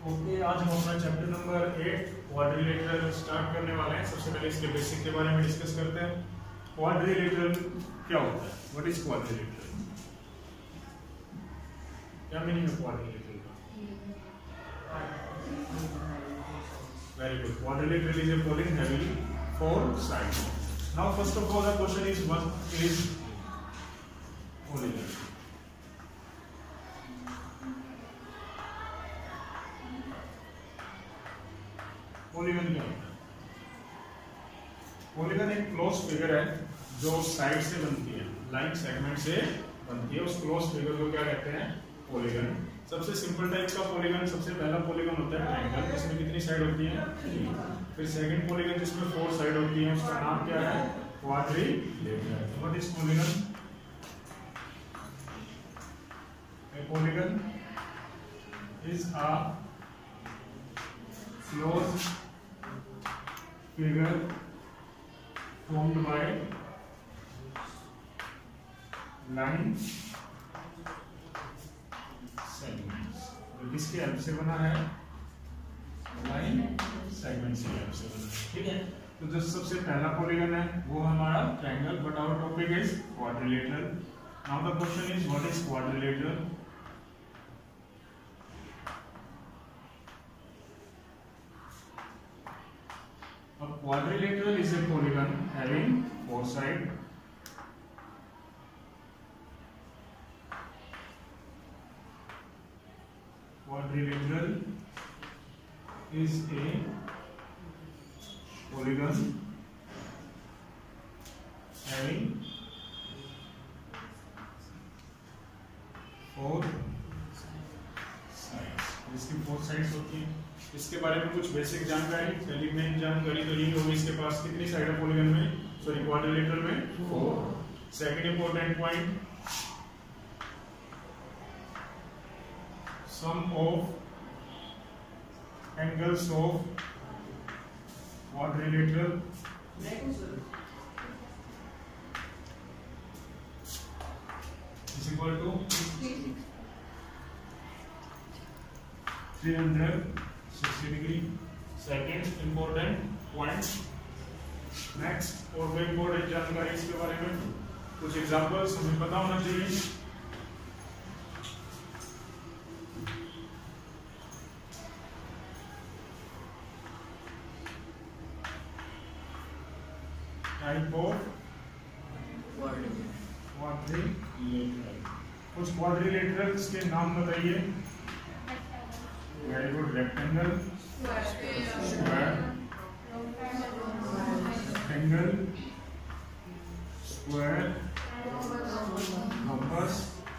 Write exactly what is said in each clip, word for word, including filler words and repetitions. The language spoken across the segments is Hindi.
ओके, आज हम अपना chapter number eight quadrilateral start करने वाले हैं। सबसे पहले इसके बेसिक के बारे में डिस्कस करते हैं। क्वाड्रिलेटरल क्या होता है? What is quadrilateral? क्या मीनिंग है क्वाड्रिलेटरल का? Very good. Quadrilateral is a pulling heavily four sides. Now first of all the question is what is polygon? Polygon क्या होता है? पॉलीगन एक क्लोज फिगर है जो साइड से बनती है, लाइन सेगमेंट से बनती है। उस क्लोज फिगर को क्या कहते हैं? पॉलीगन। सबसे सिंपल टाइप का पॉलीगन, सबसे पहला पॉलीगन होता है ट्रायंगल, इसमें कितनी साइड होती है? फिर सेकंड पॉलीगन जिसमें फोर साइड होती है, उसका नाम क्या है? Quadrilateral. What is polygon? A polygon is a closed figure formed by line segments। तो किसके हेल्प से बना है? लाइन सेगमेंट से हेल्प से बना है। ठीक है, तो जो सबसे पहला पॉलीगन है वो हमारा triangle, but our topic is quadrilateral. Now the question is what is quadrilateral? A quadrilateral is a polygon having four sides. Quadrilateral is a polygon having four sides. इसकी फोर साइड्स होती हैं। इसके बारे में कुछ बेसिक जानकारी, पहली मेन जानकारी तो यही होगी, इसके पास कितनी साइड है पॉलीगन में? सॉरी क्वाड्रिलेटरल में four. Second important point, sum of angles of quadrilateral is equal to three hundred sixty degree. Second important point. Next और कोई इंपॉर्टेंट जानकारी इसके बारे में, कुछ एग्जांपल्स हमें पता होना चाहिए। Type of quadrilateral. कुछ क्वाड्रिलेटरल्स के नाम बताइए। Very good. Rectangle, square, rectangle, square, rhombus,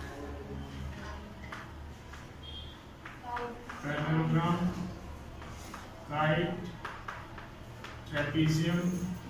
parallelogram, kite, trapezium,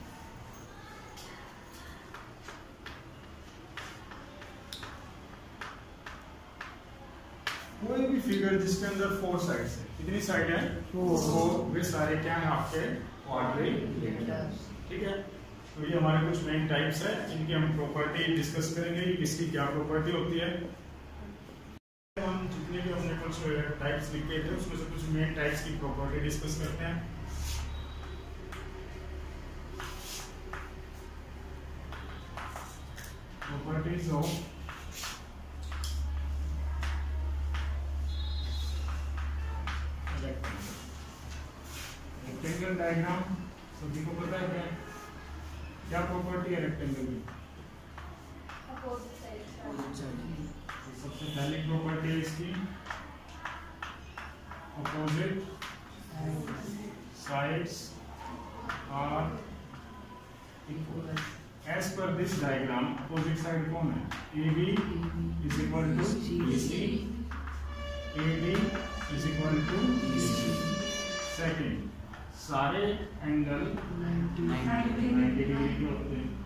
कोई भी फिगर जिसके अंदर फोर साइड्स है। कितनी साइड है? फोर। वे सारे क्या हैं आपके? क्वाड्रिलेटरल। ठीक है, तो ये हमारे कुछ मेन टाइप्स है, इनकी हम प्रॉपर्टी डिस्कस करेंगे कि किसकी क्या प्रॉपर्टी होती है। हम जितने भी हमने कुछ टाइप्स लिखे थे उसमें से कुछ मेन टाइप्स की प्रॉपर्टी डिस्कस करते हैं। प्रॉपर्टीज ऑफ रेक्टेंगल डायग्राम सभी को पता है क्या क्या प्रॉपर्टी है रेक्टेंगल की? सबसे पहली प्रॉपर्टी है इसकी opposite sides are equal. As per this diagram opposite side कौन है? A B is equal to B C, A D is equal to B C. Second, सारे एंगल नाइंटी डिग्री के होते हैं,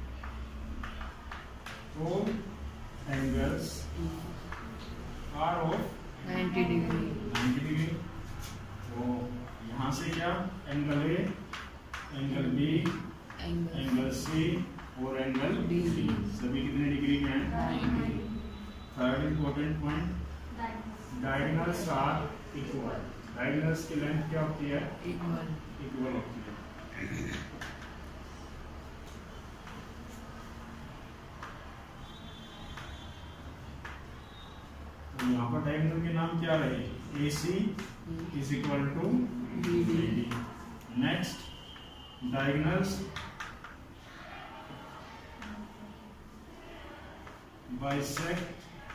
तो angles are of ninety degree. Ninety degree. तो यहाँ से क्या? Angle A, angle B, angle C और एंगल डी सभी कितने डिग्री के हैं? Ninety. Third important point, diagonals are equal. Diagonals की लेंथ क्या होती है? इक्वल इक्वल होती है। तो यहाँ पर डायगोनल के नाम क्या रहे? A C is equal to B D. Next diagonals bisect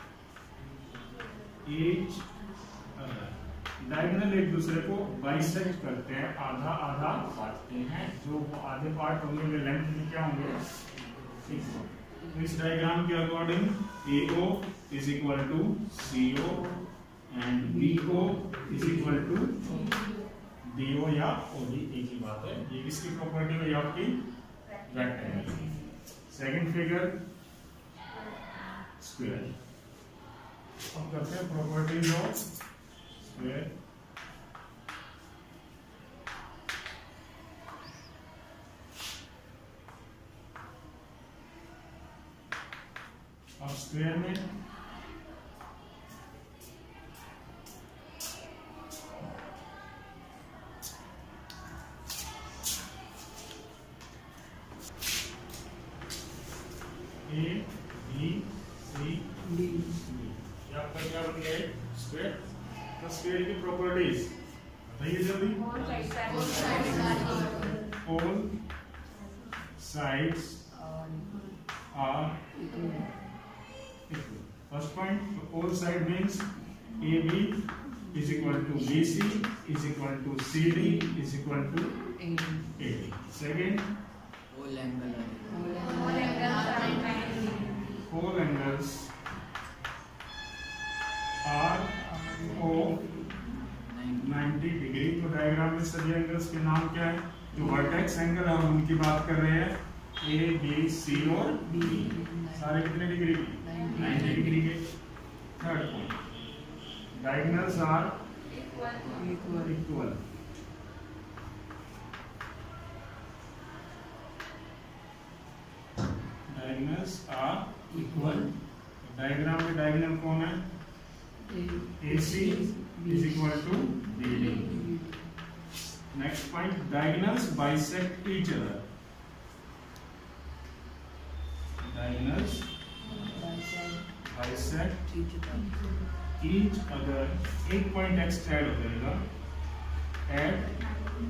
each other. Diagonal एक दूसरे को बाइसेक्ट करते हैं, आधा आधा काटते हैं, जो वो आधे पार्ट होंगे वे लेंथ में क्या होंगे? इक्वल। इस डायग्राम के according A O is equal to C O and B O is equal to D O या O D, एक ही बात है। ये किसकी प्रॉपर्टी हुई आपकी? रेक्टेंगल। Second figure square. अब करते हैं प्रॉपर्टीज ऑफ स्क्वायर। अब स्क्वायर में ए बी सी डी, ये आपका क्या बन गया? स्क्वायर। तो स्क्वायर की प्रॉपर्टीज बताइए जल्दी। All sides are equal. First point, all side means A B is equal to B C is equal to C D is equal to A D. Second, whole angle all angles are of ninety degree. तो डायग्राम में सभी एंगल्स के नाम क्या है? जो वर्टेक्स एंगल है हम उनकी बात कर रहे हैं, ए बी सी और डी, सारे कितने डिग्री के? ninety डिग्री के। Third point, diagonals are equal. Diagonals are equal. Diagram में डायगोनल कौन है? A C is equal to B D. Next point, diagonals bisect each other. Diagonals bisect each other. एक पॉइंट x ऐड हो जाएगा at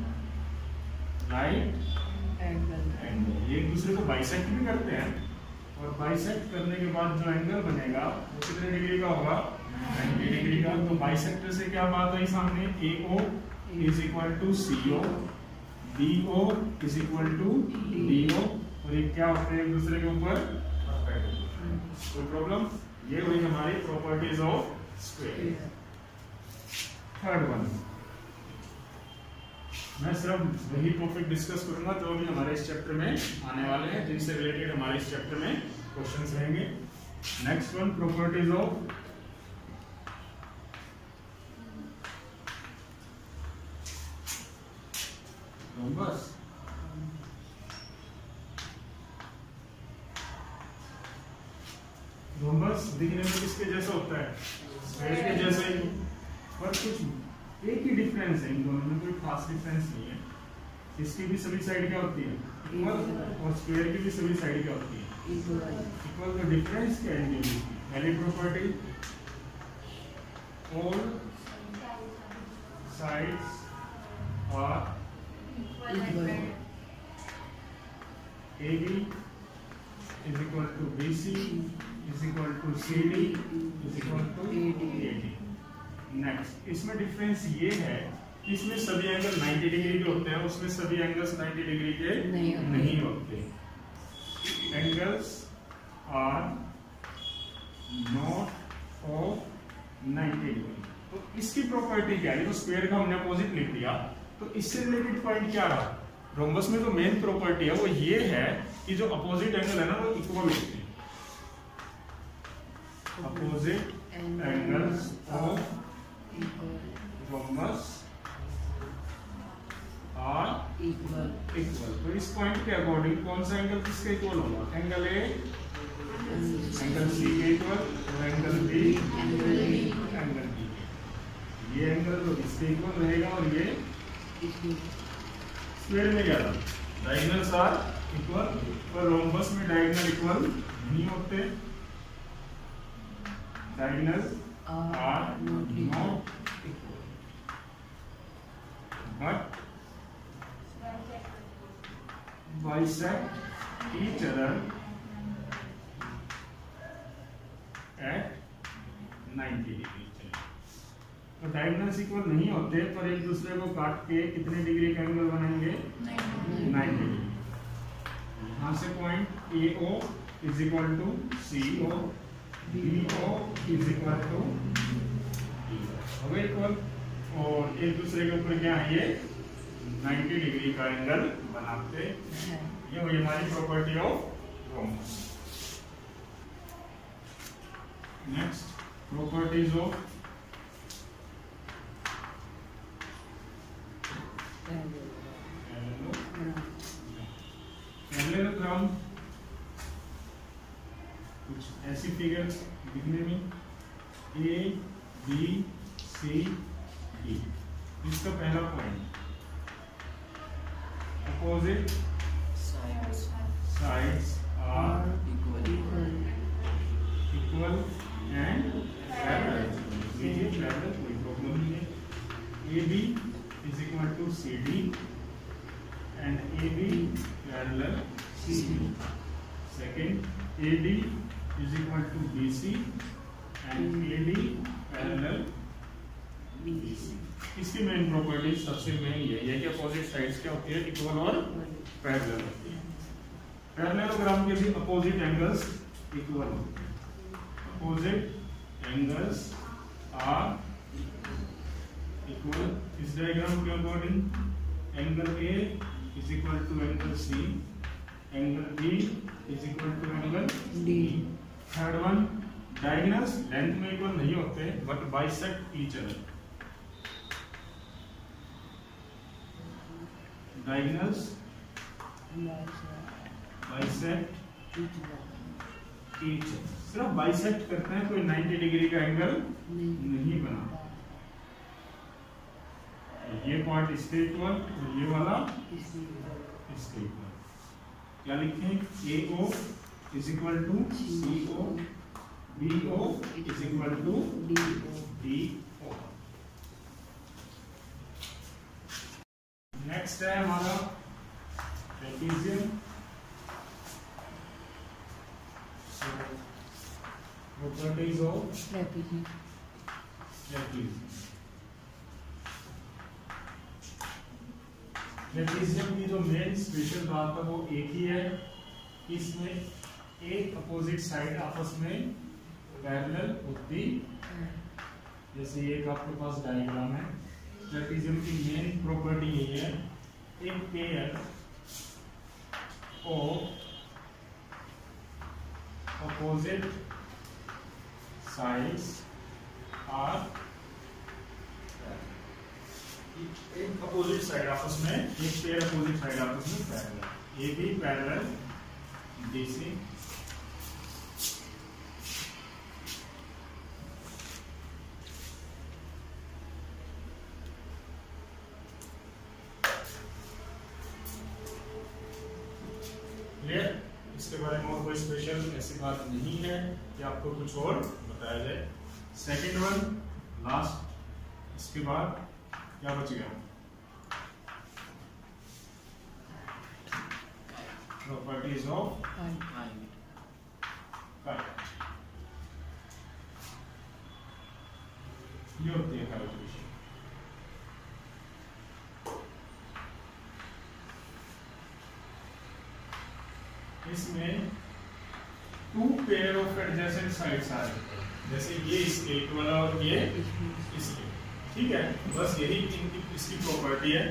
right angle। ये एक दूसरे को बाइसेक्ट भी करते हैं, और बाइसेक्ट करने के बाद जो एंगल बनेगा वो कितने डिग्री का होगा? ninety डिग्री का। तो बाइसेक्टर से क्या बात आई सामने? A O is equal to C O, B O is equal to D O, और ये क्या होते हैं एक दूसरे के ऊपर? कोई प्रॉब्लम? ये हुई हमारी properties of square. Third one, मैं सिर्फ वही टॉपिक डिस्कस करूंगा जो भी हमारे इस चैप्टर में आने वाले हैं, जिनसे रिलेटेड हमारे इस चैप्टर में क्वेश्चंस रहेंगे। Next one, properties of rhombus. Rhombus दिखने में किसके जैसा होता है? स्क्वायर के जैसा ही, पर कुछ एक ही डिफरेंस है, इन दोनों में कोई खास डिफरेंस नहीं है। इसकी भी सभी साइड क्या होती है? इक्वल, और स्क्वायर की भी सभी साइड क्या होती है? इक्वल। तो डिफरेंस क्या है इनके बीच? पहली property, all sides are equal. A B is equal to B C is equal to C D is equal to A D. Next, इसमें डिफरेंस ये है कि इसमें सभी एंगल ninety डिग्री के होते हैं, उसमें सभी एंगल्स ninety डिग्री के नहीं, नहीं होते। Angles are not of ninety degree. तो इसकी प्रॉपर्टी क्या है? तो स्क्वायर का हमने अपोजिट लिख दिया, तो इससे रिलेटेड पॉइंट क्या रहा? रोम्बस में जो मेन प्रॉपर्टी है वो ये है कि जो अपोजिट एंगल है ना वो इक्वल होते हैं। Opposite angles of rhombus are equal. Equal. तो इस पॉइंट के अकॉर्डिंग कौन सा एंगल किसके इक्वल होगा? एंगल ए एंगल सी के इक्वल, और एंगल बी एंगल बी। ये ये एंगल तो इसके इक्वल रहेगा और ये स्क्वायर में क्या था, डायगोनल्स आर इक्वल, पर रोम्बस में डायगोनल इक्वल नहीं होते, diagonals are not equal, but bisect each other at ninety degree. तो डायगोनल्स इक्वल नहीं होते पर एक दूसरे को काट के कितने डिग्री का एंगल बनाएंगे, नाइंटी डिग्री। यहाँ से point A O is equal to C O, B O is equal to हो गए इक्वल, और एक दूसरे के ऊपर क्या है, ये नाइंटी डिग्री का एंगल बनाते हैं। ये हुई हमारी property of rhombus. Next properties of parallelogram. कुछ ऐसी फिगर दिखने में ए बी सी डी। इसका पहला point opposite sides sides are equal equal and parallel। ये parallel कोई प्रॉब्लम नहीं है। A B is equal to C D and A B parallel C D। Second, A D is equal to B C and A D parallel B C। इसकी मेन प्रॉपर्टी सबसे मेन ये है कि अपोजिट साइड्स क्या होती है, इक्वल और पैरेलल होती है। पैरेललोग्राम के भी अपोजिट एंगल्स इक्वल होते हैं। Opposite angles are equal. इस डायग्राम के according angle A is equal to angle C, angle B is equal to angle D. Third one, diagonals length में इक्वल नहीं होते but bisect each other. Diagonals bisect each other, सिर्फ बाइसेक्ट करते हैं, कोई नाइंटी डिग्री का एंगल नहीं बना। ये पार्ट इसके इक्वल और ये वाला इसके इक्वल। क्या लिखें, A O is equal to C O, B O is equal to D O. Next है हमारा trapezium. Properties of trapezium. Trapezium की जो मेन स्पेशल बात है वो एक ही है, इसमें एक अपोजिट साइड आपस में पैरेलल होती। जैसे एक आपके पास डायग्राम है, ट्रेपेजियम की मेन प्रॉपर्टी यही है, एक pair of opposite sides are, एक अपोजिट साइड आपस में, एक पेयर अपोजिट साइड आपस में parallel, A B parallel B C. इसके बारे में और कोई स्पेशल ऐसी बात नहीं है कि आपको कुछ और बताया जाए। सेकंड वन लास्ट, इसके बाद क्या बच गया, प्रॉपर्टीज ऑफ काइट। ये होती है कैलकुलेशन। इसमें two pair of adjacent sides आ रही है, जैसे ये इसके इक्वल और ये इसके, ठीक है। बस यही इनकी इसकी प्रॉपर्टी है,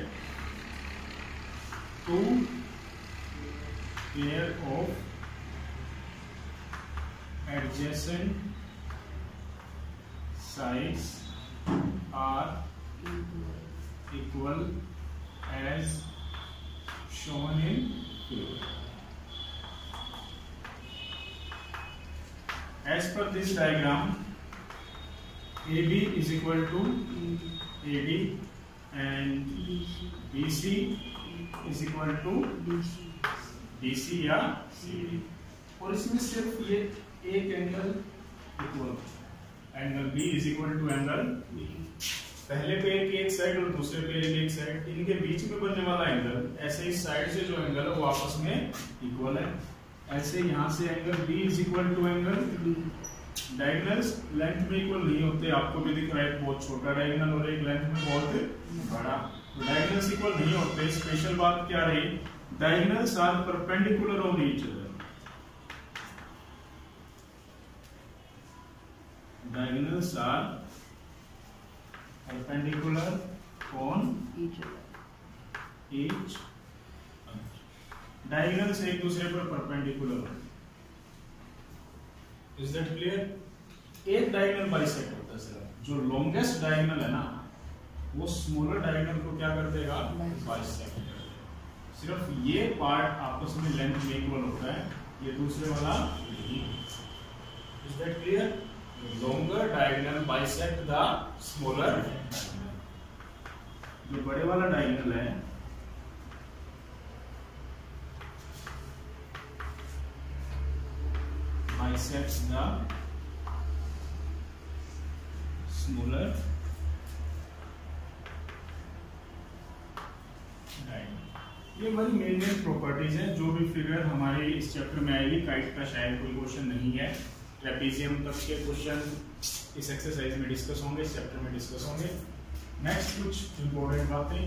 two pair of adjacent sides are equal as shown in figure. As per this diagram, A B is equal to A D and B C is equal to D C या सी डी। और इसमें सिर्फ ये एक angle equal, angle B is equal to angle B. पहले पेड़ की एक साइड और दूसरे पेड़ की एक साइड, इनके बीच में बनने वाला एंगल, ऐसे इस साइड से जो एंगल है वो आपस में इक्वल है। ऐसे यहाँ से angle B is equal to angle B. Diagonals length में इक्वल नहीं होते, आपको भी दिख रहा है बहुत छोटा डायगोनल और एक लेंथ में बहुत बड़ा। तो डायगोनल्स इक्वल नहीं होते। स्पेशल बात क्या रही, diagonals are perpendicular on each other. Diagonals are perpendicular on each each diagonals एक दूसरे पर perpendicular है। Is that clear? एक डायगोनल बाइसेक्ट होता है सिर्फ, जो लॉन्गेस्ट डायगोनल है ना वो स्मॉलर डायगोनल को क्या कर देगा, बाइसेक्ट कर देगा। सिर्फ ये पार्ट आपस में लेंथ में इक्वल होता है, ये दूसरे वाला नहीं। Is that clear? Longer diagonal bisect the smaller diagonal। जो बड़े वाला डायगोनल है bisects the smaller diagonal। ये हमारी मेन मेन प्रॉपर्टीज है। जो भी फिगर हमारी इस चैप्टर में आएगी, काइट का शायद कोई क्वेश्चन नहीं है, ट्रेपेजियम तक के क्वेश्चन इस एक्सरसाइज में डिस्कस होंगे, इस चैप्टर में डिस्कस होंगे। नेक्स्ट कुछ इंपॉर्टेंट बातें,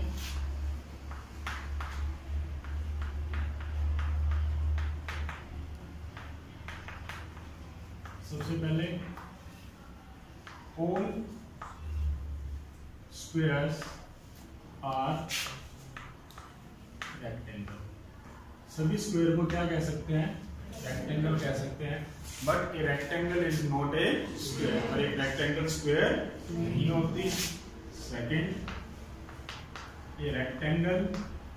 सबसे पहले ऑल स्क्वायर्स आर रेक्टेंगल। सभी स्क्वायर को क्या कह सकते हैं, रेक्टेंगल कह सकते हैं। But a rectangle is not a square, और एक रेक्टेंगल स्क्वायर नहीं होती। Second, a rectangle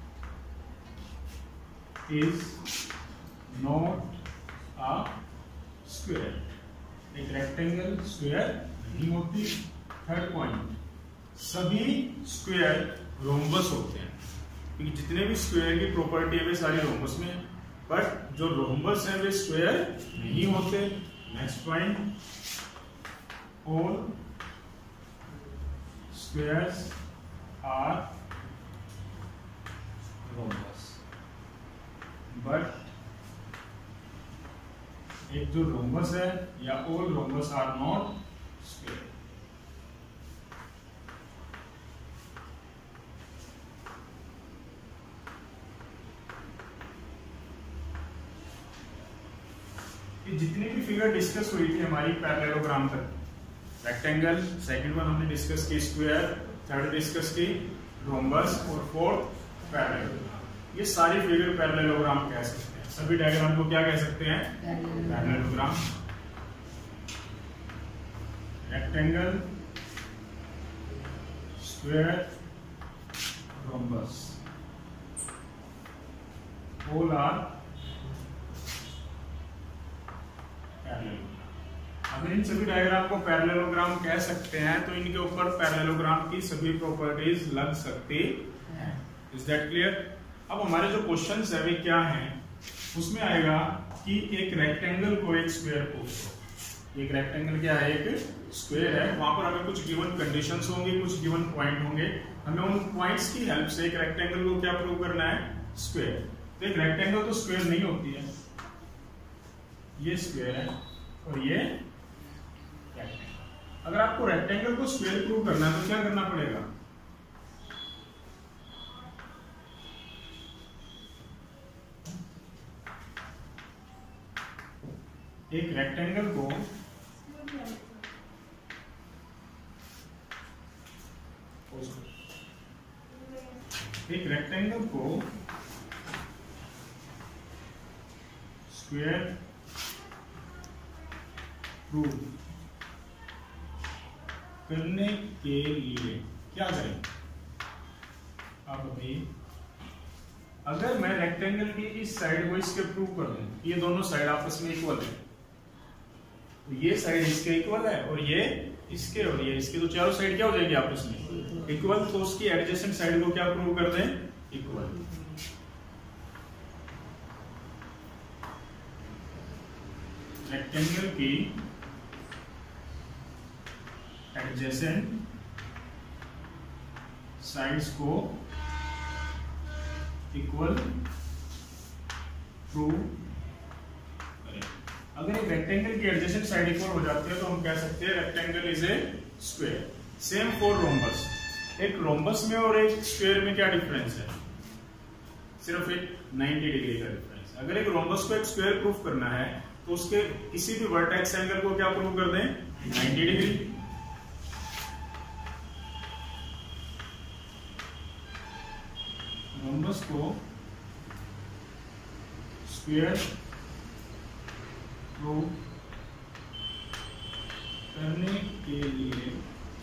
is not a square, एक रेक्टेंगल स्क्वायर नहीं होती। थर्ड पॉइंट, सभी स्क्वायर रोम्बस होते हैं, क्योंकि जितने भी स्क्वायर की प्रॉपर्टी है वे सारी रोम्बस में, बट जो रोम्बस है वे स्क्वायर नहीं होते। Next point, all squares are rhombus, but एक जो रोम्बस है या all rhombus are not square. जितनी भी फिगर डिस्कस हुई थी हमारी पैरेललोग्राम तक, रेक्टेंगल, सेकंड वन हमने डिस्कस की स्क्वायर, थर्ड डिस्कस की रोम्बस और फोर्थ पैरेललोग्राम, ये सारी फिगर पैरेललोग्राम कह सकते हैं। सभी डायग्राम को क्या कह सकते हैं, parallelogram. Rectangle, square, rhombus, all are अगर इन सभी डायग्राम को पैरेललोग्राम कह सकते हैं तो इनके ऊपर पैरेललोग्राम की सभी प्रॉपर्टीज लग सकती है। Is that clear? अब हमारे जो क्वेश्चंस है वे क्या हैं, उसमें आएगा कि एक रेक्टेंगल को एक स्क्वायर प्रूव करो। एक रेक्टेंगल क्या है, एक स्क्वायर है, वहां पर हमें कुछ गिवन कंडीशंस होंगी, कुछ गिवन पॉइंट होंगे, हमें उन पॉइंट्स की हेल्प से एक रेक्टेंगल को क्या प्रूव करना है, स्क्वायर। तो एक रेक्टेंगल तो स्क्वायर नहीं होती है, ये स्क्वायर है और ये रेक्टेंगल। अगर आपको रेक्टेंगल को स्क्वायर प्रूव करना है तो क्या करना पड़ेगा, एक रेक्टेंगल को एक रेक्टेंगल को स्क्वायर प्रूव करने के लिए क्या करें। अब अभी अगर मैं रेक्टेंगल की इस साइड को इसके प्रूव कर दूं, ये दोनों साइड आपस में इक्वल है, तो ये साइड इसके इक्वल है और ये इसके और ये इसके, तो चारों साइड क्या हो जाएंगे आपस में इक्वल, तो उसकी एडजेसेंट साइड को क्या प्रूव कर दें, इक्वल। रेक्टेंगल की एडजेसेंट साइड्स को इक्वल प्रूव करें। अगर एक रेक्टेंगल की एडजेसेंट साइड इक्वल हो जाती है तो हम कह सकते हैं rectangle is a square. Same for rhombus. एक रोम्बस में और एक स्क्वायर में क्या डिफरेंस है, सिर्फ एक नाइंटी डिग्री का डिफरेंस। अगर एक रोम्बस को एक स्क्वायर प्रूफ करना है तो उसके किसी भी वर्टेक्स एंगल को क्या प्रूव कर दें, नाइंटी डिग्री। रोम्बस को स्क्वायर प्रूव करने के लिए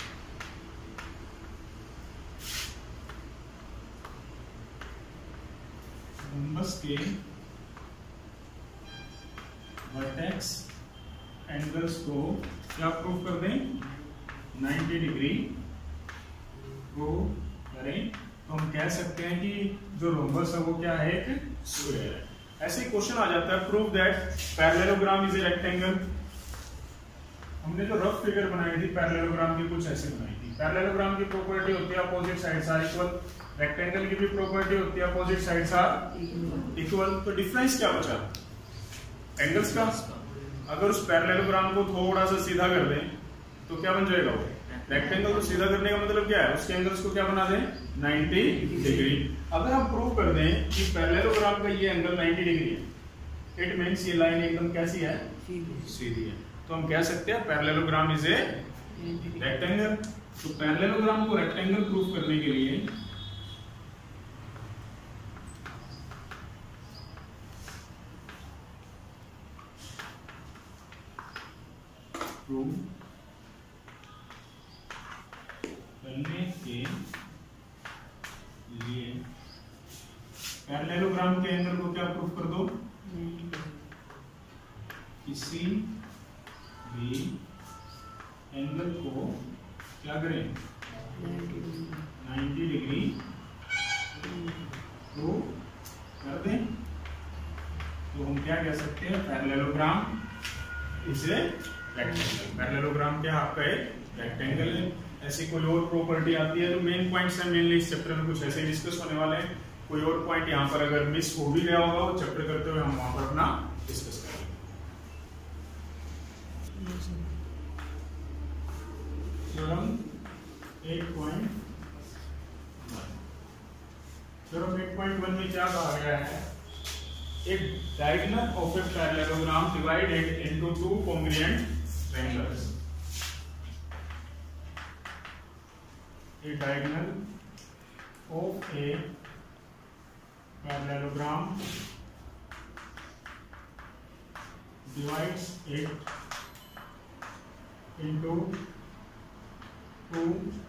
रोम्बस के वर्टेक्स एंगल्स को क्या प्रूव कर दें, नाइंटी डिग्री प्रूव करें। तो हम कह सकते हैं कि जो रोम्बस है वो क्या है, एक स्क्वायर है। ऐसे ही क्वेश्चन आ जाता है, prove that parallelogram is a rectangle. हमने जो रफ फिगर बनाई थी पैरेललोग्राम की, कुछ ऐसे बनाई थी। पैरेललोग्राम की प्रॉपर्टी होती है opposite sides are equal. Rectangle की भी प्रॉपर्टी होती है अपोजिट साइड्स आर इक्वल। तो डिफरेंस क्या बचा, एंगल्स का। अगर उस पैरेललोग्राम को थोड़ा सा सीधा कर दें तो क्या बन जाएगा वो रेक्टेंगल। को सीधा करने का मतलब क्या है, उसके एंगल्स को क्या बना दें, नाइंटी डिग्री। अगर हम प्रूव कर दें कि पैरेललोग्राम का ये एंगल नाइंटी डिग्री है, इट मींस ये लाइन एकदम कैसी है, सीधी है। तो हम कह सकते हैं पैरेललोग्राम इज ए रेक्टेंगल। तो पैरेललोग्राम को रेक्टेंगल प्रूव करने के लिए प्रूव करने के लिए पैरेललोग्राम के एंगल को क्या प्रूव कर दो, किसी भी एंगल को क्या करें, नाइंटी डिग्री प्रूव कर दें। तो हम क्या कह सकते हैं, parallelogram is a rectangle. Parallelogram क्या आपका एक रेक्टेंगल है। ऐसी कोई और प्रॉपर्टी आती है, तो मेन पॉइंट्स है मेनली इस चैप्टर में कुछ ऐसे डिस्कस होने वाले हैं। कोई और पॉइंट यहाँ पर अगर मिस हो भी गया होगा वो चैप्टर करते हुए हम वहां पर अपना डिस्कस करेंगे। Theorem eight point one. Theorem eight point one में क्या कहा गया है, एक diagonal of a parallelogram divided into two congruent triangles. A diagonal of a parallelogram divides it into two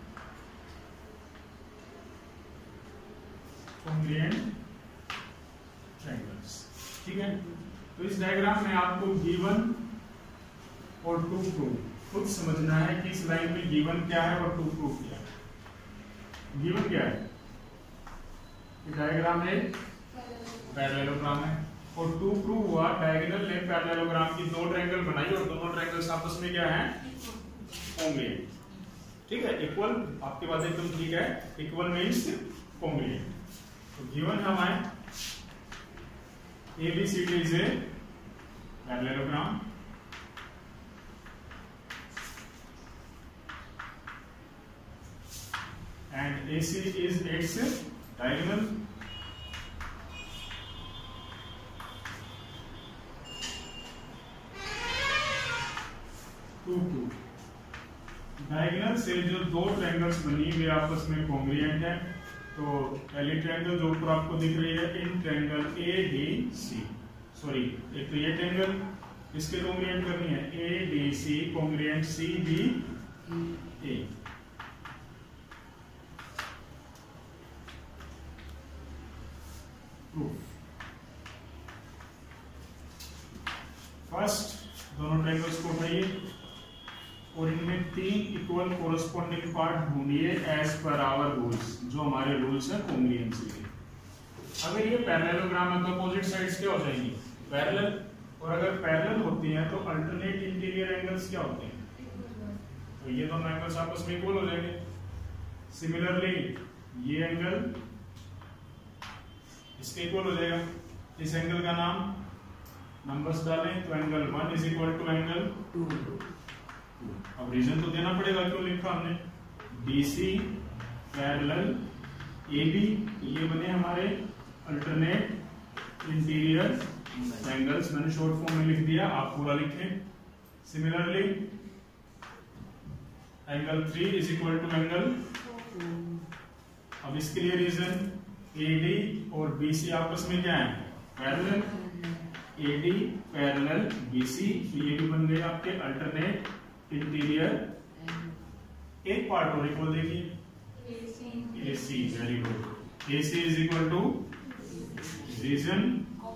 congruent triangles। ठीक है, तो इस डायग्राम में आपको गिवन और टू प्रूव खुद समझना है कि इस लाइन में गिवन क्या है और टू प्रूव क्या है। गिवन क्या है, डायग्राम है पैरेललोग्राम है, और टू प्रूव हुआ डायगोनल ने पैरेललोग्राम की दो ट्रायंगल बनाई और दोनों ट्रायंगल्स आपस में क्या है, कॉन्ग्रुएंट। ठीक है, इक्वल आपके पास एकदम ठीक है, इक्वल मींस कॉन्ग्रुएंट। तो गिवन है हमारे A B C D is a parallelogram and A C is its diagonal to to. Diagonal से जो दो ट्रायंगल्स बनी वे आपस में कॉन्ग्रुएंट है। तो पहली ट्रायंगल जो ऊपर आपको दिख रही है इन triangle A D C, sorry एक तो ये ट्रायंगल इसके कॉन्ग्रुएंट करनी है, A D C congruent C D A. First दोनों ट्रायंगल्स को उठाइए और इनमें तीन इक्वल कोरस्पोंडिंग पार्ट ढूंढिए एज पर आवर रूल्स, जो हमारे रूल्स है कोंग्रुएंसी के। अगर ये पैरेललोग्राम है तो अपोजिट साइड्स क्या हो जाएंगी? पैरेलल। और अगर पैरेलल होती हैं तो अल्टरनेट इंटीरियर एंगल्स क्या होते हैं? तो ये दोनों एंगल्स आपस में इक्वल हो जाएंगे। सिमिलरली ये एंगल इसके इक्वल हो जाएगा। इस एंगल का नाम नंबर्स डालें तो angle one is equal to angle two. अब रीजन तो देना पड़ेगा, क्यों लिखा हमने? B C parallel A B, ये बने हमारे अल्टरनेट इंटीरियर एंगल्स। मैंने शॉर्ट फॉर्म में लिख दिया, आप पूरा लिखें। Similarly angle three is equal to angle. अब इसके लिए रीजन ए डी और बी सी आपस में क्या है? Parallel. A D parallel B C, तो ये भी बन गए आपके अल्टरनेट इंटीरियर। एक पार्ट और इक्वल देखिए, A C. Very good. A C is equal to reason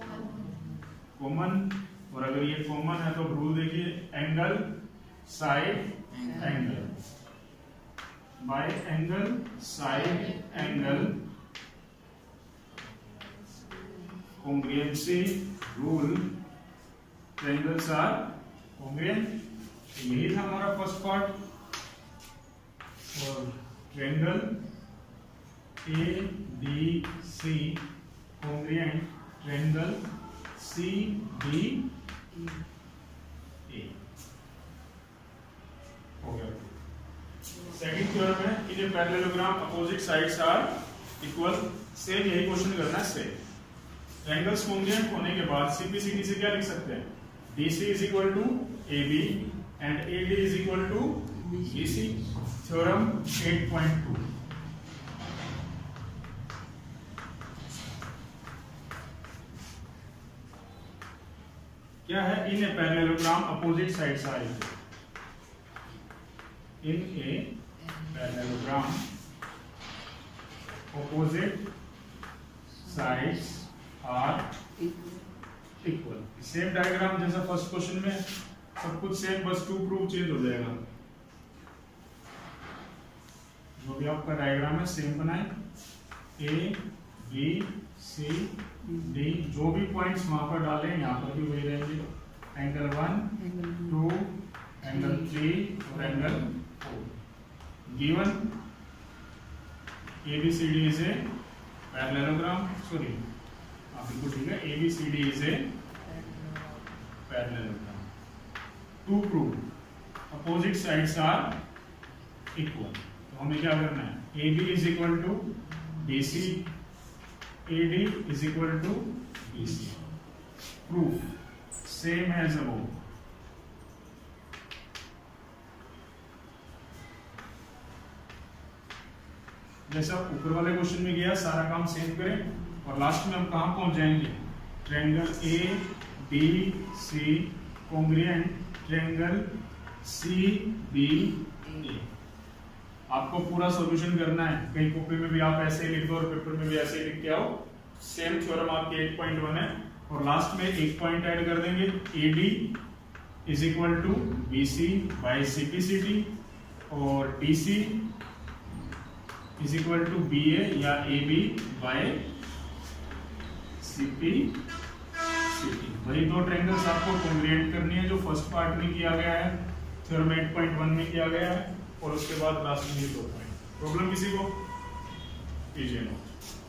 common, और अगर ये कॉमन है तो रूल देखिए, angle side angle by angle side angle congruency rule, triangles are congruent। यही था हमारा फर्स्ट पार्ट। और triangle A D C congruent triangle C D A हो गया। सेकंड थ्योरम है कि parallelogram opposite sides are equal. Same यही क्वेश्चन करना है। सेम ट्रायंगल्स कॉन्ग्रुएंट होने के बाद सीपीसीडी से क्या लिख सकते हैं? DC is equal to AB and AD is equal to BC. Theorem eight point two. क्या है? In a parallelogram opposite sides are equal. In a parallelogram opposite sides are equal। Same diagram जैसा फर्स्ट क्वेश्चन में, सब कुछ सेम, बस टू प्रूफ चेंज हो जाएगा। जो भी आपका डायग्राम है सेम बनाए। ए बी सी डी, जो भी पॉइंट्स वहां पर डालें यहाँ पर भी वही रहेंगे। Angle one, two, angle three और angle four. Given A B C D is a parallelogram। Sorry, आप बिल्कुल ठीक है। A B C D is a parallelogram। To prove opposite sides are equal, तो हमें क्या करना है? A B is equal to B C, A D is equal to B C। Proof same as above। जैसा ऊपर वाले क्वेश्चन में गया, सारा काम सेम करें और लास्ट में हम कहां पहुंच जाएंगे? Triangle A B C congruent triangle C B A. आपको पूरा सॉल्यूशन करना है। कहीं कॉपी में भी आप ऐसे ही लिख दो और पेपर में भी ऐसे ही लिख के आओ। सेम थ्योरम आपके एट पॉइंट वन है और लास्ट में एक पॉइंट ऐड कर देंगे। A D is equal to B C by C P C D और D C is equal to B A या A B by C P C T. वही दो ट्रायंगल्स आपको कॉन्ग्रुएंट करनी है जो फर्स्ट पार्ट में किया गया है, थ्योरम एट पॉइंट वन में किया गया है, और उसके बाद लास्ट में दो पॉइंट। प्रॉब्लम किसी को कीजिए नोट।